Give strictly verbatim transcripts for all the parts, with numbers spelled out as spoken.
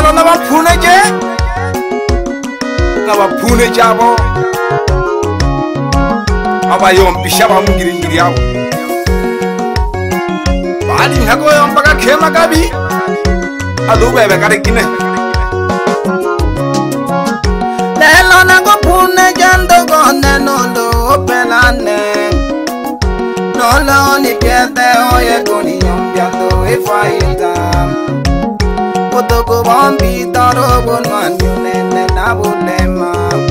lelo na bapune je na bapune jabo abayompisha bamugirigiri yabo bali ntago yombaga kema gabi alubebe karekine lelo na go pune jando gone nondo pelane nolo ni piede oye goni yombiando e faita Otoko bombi taro bonwanyo nene na bulema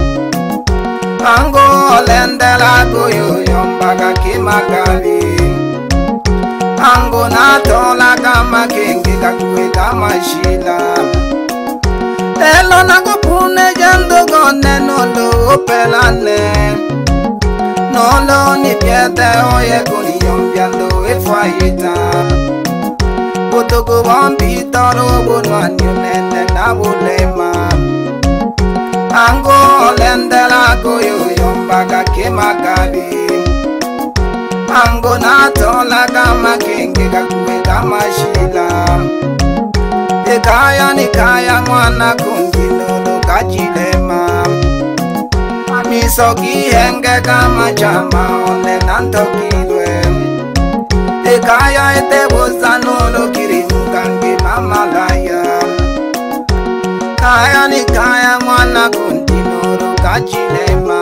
Ango lendela goyo yombaga kimakabi Ango na tola kama kengi kakwe kama shila Elo na kupune jando gone nolo pelane Nolo ni piede oye goni yombiando e faita Otoko bombi taro bonwanyo nene na bulema Ango lendela goyo yombaga kimakabi Ango na tola kama kenge kakue kama shila Ekaya ni kaya mwana kungilolo kachilema Misoki henge kama chama one nantokilwe Ekaya ete bozanolo kirimukangi mamalaya Kaya ni kaya mwana kundinoro kachilema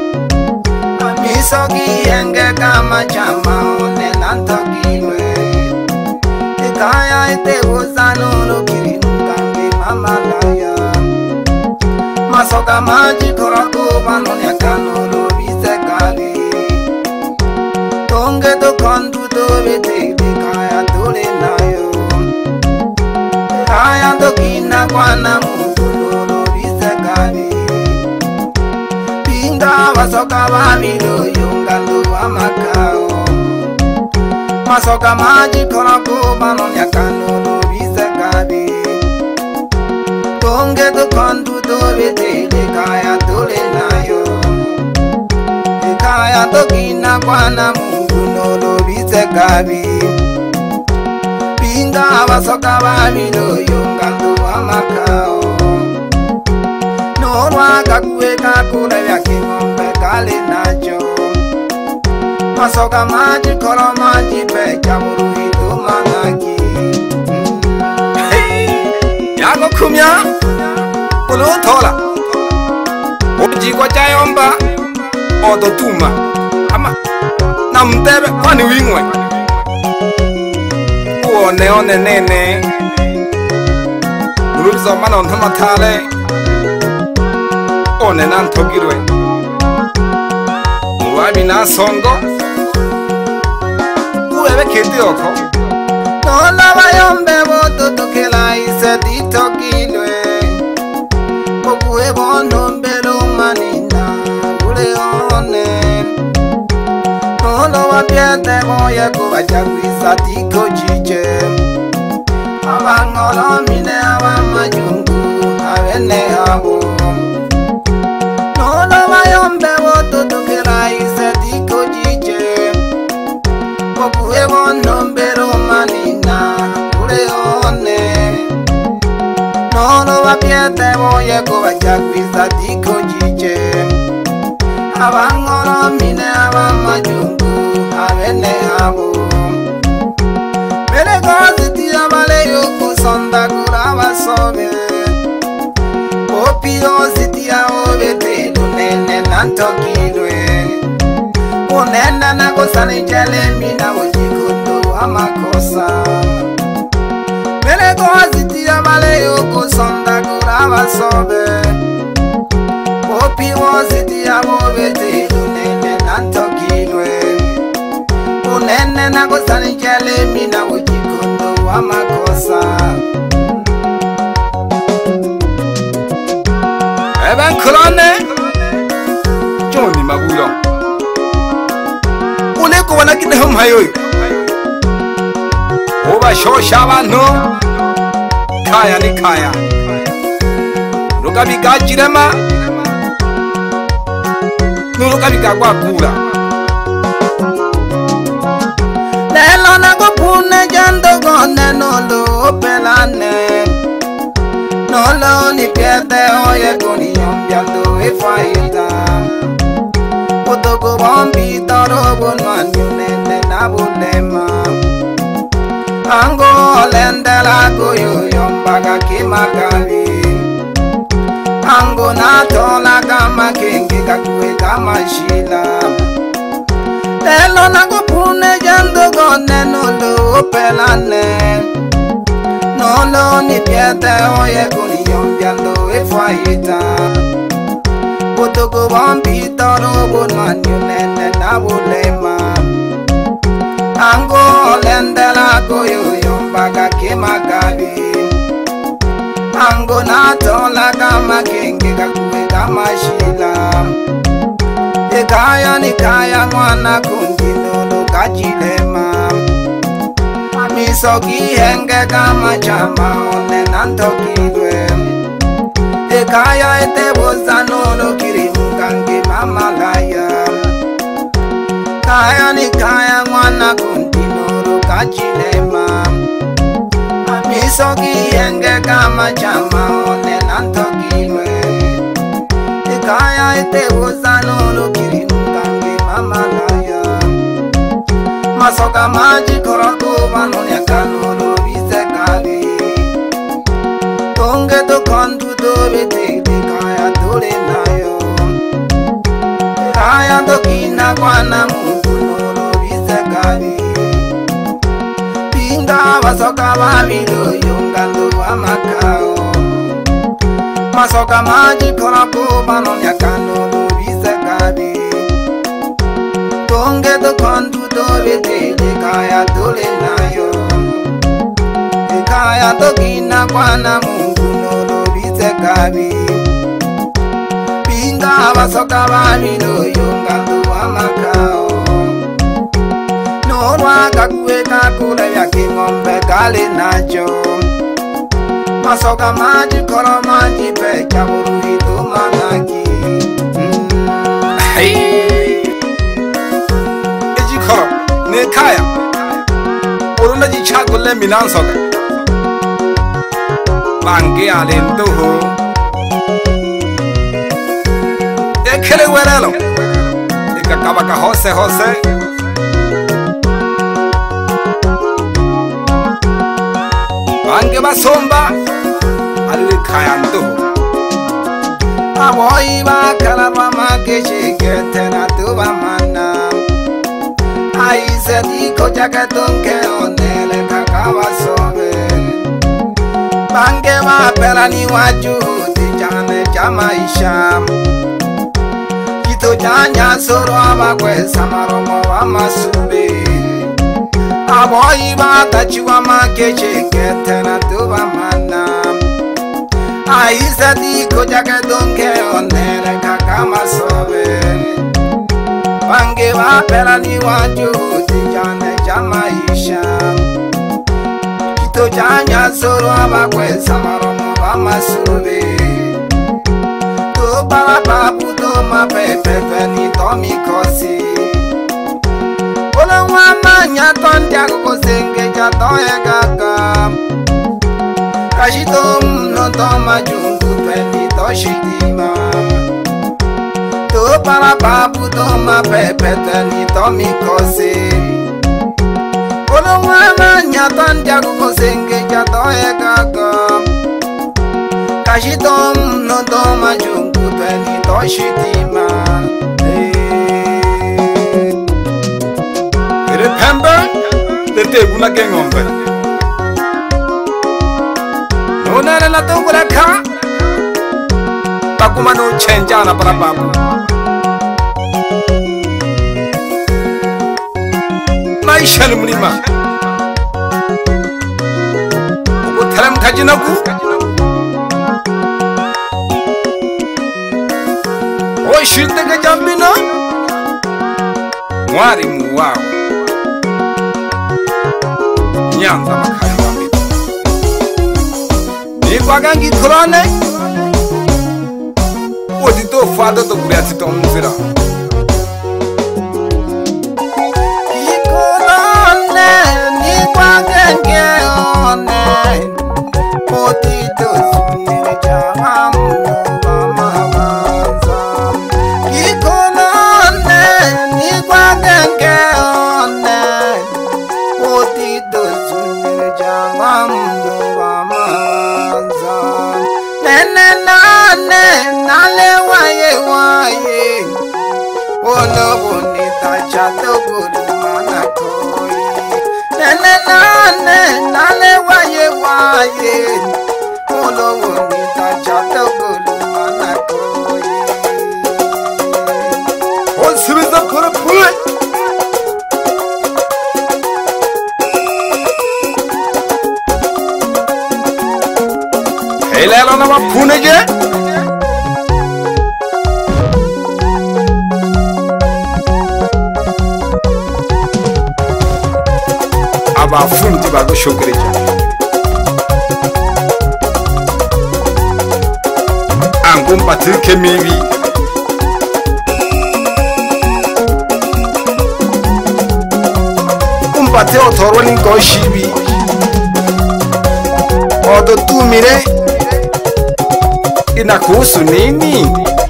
Misoki henge kama chama one nantokilwe Ekaya ete bozanolo kirimukangi mamalaya Masoka maji korako banonya kanolo bisekali Tonge to kondu to bete kaya tole nayo Kaya to kina kwana mutulolo bisekali Pinga masoka babilo yungando wa makao Masoka maji korako banonya kanolo bisekali Tonge to kondu to bete kaya tole nayo Kaya to kina kwana munguno bisekabi Pinga abasoka babilo yungando amakao Norwa kakue kakuna yake ngombe kale nacho Masoka maji kolo maji pecha muruhido manaki Yago kumya Ulu tola Oji kwa chayomba Odo tuma Ama Namtebe kwani wingwe Uone one nene Urubzo manon hamatale One nantogirwe Uwabi na songo Uwebe kedi oko Tola bayombe boto tokela ise ditokilwe Kokue bono mbelo manina Ule one Tolo wapiete moye kubachakwisa tiko chiche Abangolo mine abamajungu Abene habo Tolo bayombe boto tokela ise tiko chiche Kokue bono mbelo manina Ule one Tolo wapiete moye kubachakwisa tiko chiche Abangolo mine abamajungu Abene habo Mele goziti abale yoko sonda kuraba sobe Opio ziti aobete lunene nantokilwe Unenda na kosani jele mina wajikundo amakosa Mele goziti abale yoko sonda kuraba sobe Opio ziti aobete lunene nantokilwe Unene na kosani jele mina wajikundo wa makosa Eben kulane Joni mabulo Ule kuwana kine hum hayoy Oba shosha abantu Kaya ni kaya Nuka bika jirema Nuka bika kwa kura Lelo na go pune jando gone nolo pelane Nolo ni piede oye con yombiando e faita. Otoko bombi toro bonwan yunene na bulema. Ango lendela goyo yombaga kimakabi. Ango na tola kama kengi kakue kama shila. Telo na go pune jando go nenolo pelane. Nolo ni piede oye con yombiando e faita. Otoko bombi toro bonwan yunene na bulema. Ango lendela goyo yombaga kimakabi. Ango na tola kama kengi kakue kama shila. Ekaya ni kaya mwana kundino lo kachilema. Misoki henge kama chama one nantokidwe. Ekaya ete bozano lo kirimukangi mama laya. Kaya ni kaya mwana kundino lo kachilema. Misoki henge kama chama one nantokidwe. Ekaya ete bozano lo kirimukangi mama laya. Masoka maji koroko manonya kanolo bisekali. Tonge to kondu to bete kaya dole nayo. Kaya to kina kwana mungu nolo bisekali. Pinga masoka babilo yungando wa makao. Masoka maji koroko manonya kanolo bisekali. Tonge to kondu to bete kaya dole nayo. Kaya to kina kwana mungu nolo bisekali. Pinga basoka babilo yungando wa makao. Norwa kakue kakule ya kingombe kale nacho. Masoka maji koro maji pecha buru itu manaki. Hey, eji koro ne kaya. Oruna ji chagule minan soga. Bange alento ho. Ekele werelo. Eka kabaka hose hose. Bange basomba. Ali kaya ndo. Aboy ba kalama makeche ketena tuba mana. Aise di koja ketonke onele kakawa sobe. Bange ba pelani waju di jane jamaisha. Kito janya soro abakwe samaromo wa masube. Aboy ba tachiwa makeche ketena tuba mana. Aise di koja ketonke onele kakawa sobe. Bange ba pelani waju di jane jamaisha. Kito janya soro abakwe samaromo wa masube. To bala babu to ma pepe ni to mi kosi. Ola wa manya tontia ko senge ja to e gaga. Kashito no to ma jungu peni to shitima. To bala babu to ma pepe ni to mi kosi. Ola wa manya tontia ko senge ja to e gaga. Kashito no to ma jungu peni to shitima. Remember the tebula gengombe. No na na to kula ka. Takuma no chenja na para babu. Maisha ni mlima. Uko thalam khajina ku. Oi shinte ke jambina. Mwari muwao. Nyanza makaya wami. Ni kwagangi kurane. Odi to fado to kuri ati to mzira. Ikurane ni kwagangi one. Odi to sunire nane nale waye waye olo bonita chato gulmana koi nane nane nale waye waye olo bonita chato gulmana koi on sibisa pura pura Hello nama pune je aba fundi bago shokereja angum patrike miwi umpate otoroni goshibi odo tumire inakuhusu nini?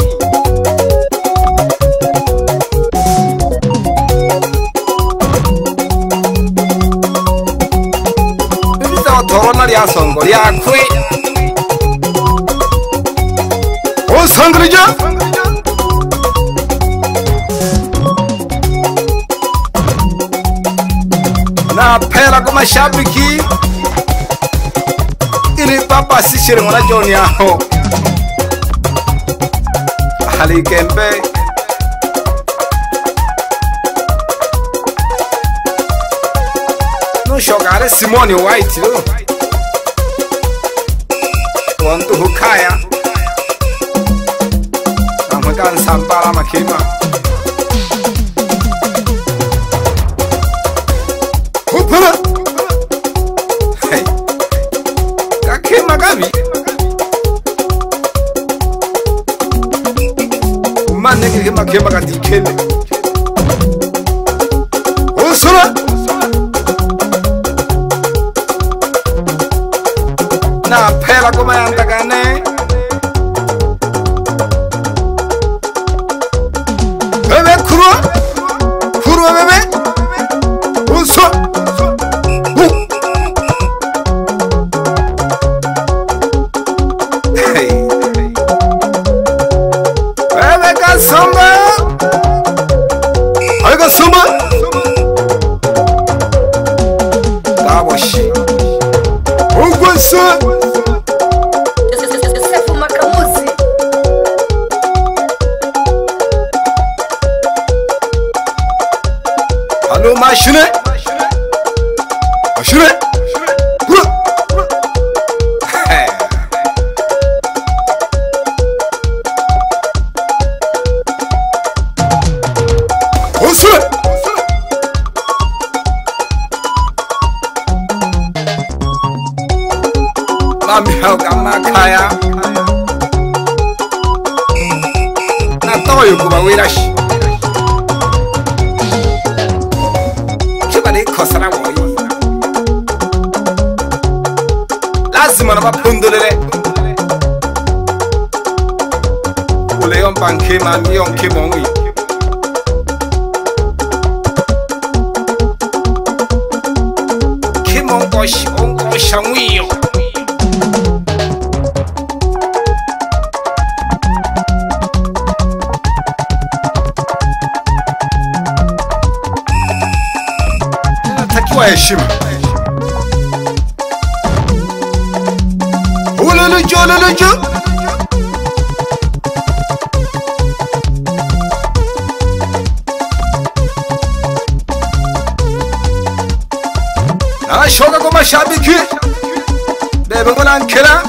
Bisa otorona lya songo lyakwe osangirija na pela kwa mashabiki ili papa sishere mwana joni aho hali kempe no shogare Simone White lo wantu hukaya amagan sambara makima hupala hey kakema gabi mane ke makema ka dikele osura na phela ko mayanda kane bebe khuru khuru bebe oso Samba, I got samba. That was shit. Oh, what's up? Sefu Makamuzi. Hello, machine. Machine. Mami hauka makaya na toyo kuba wirashi chibale kosana woi lazima na mapundulele uleon banke mami yonke mongi kimongoshi ongosha mwiyo heshima ululujo ululujo na shoga kwa mashabiki bebe ngona nkela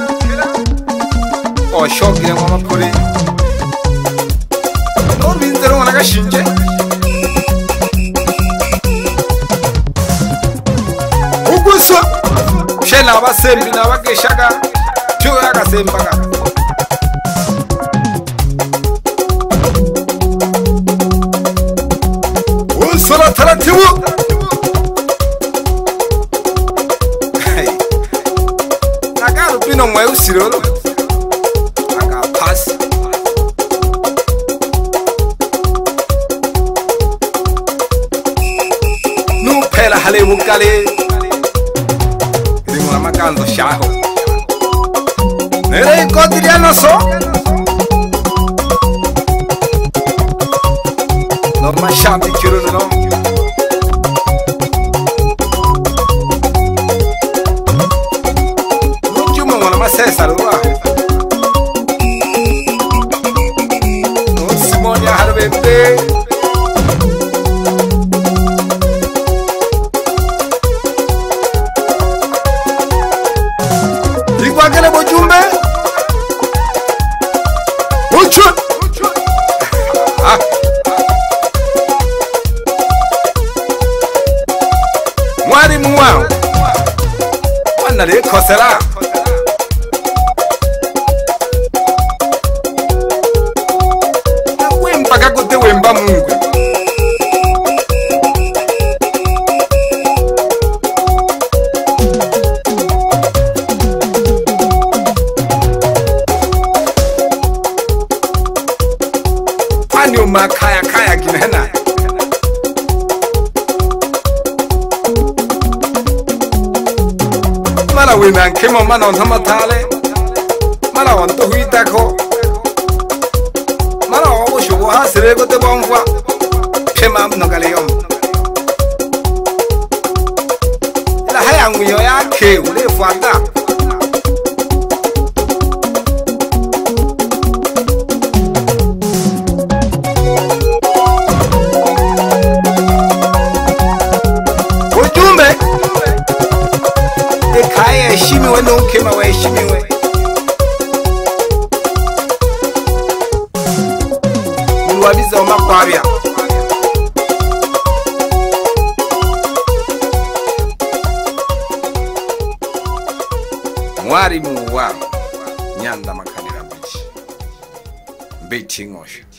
o shogire mama kuri no binzero ngona gashinje uguso shela abasembi nabageshaga cyo yagasembaga usora taratibu nagaru pino mwe usirolo aga pass nu pela hale mukale makanzo shaho Nere kodriano so. No mashati kiru no. Rujumo wana masesa ruwa. No Simon ya harubebe. Igwagele bojumbe. Uchu. Ah. Mwari muwao. Wana le kosera. Wemba kakote wemba mungu. Anyo makaya kaya kinena. Mala wina kemo mana on tamatale. Mala on to huita ko. Mala o shugo ha sirego te bomwa. Pema no galeyom. La haya nguyo yake ule fuanda. Kaya shimiwe no kema wa shimiwe. Mulwabiza wa makwabia. Mwari muwa nyanda makanira bichi. Mbeti ngosho.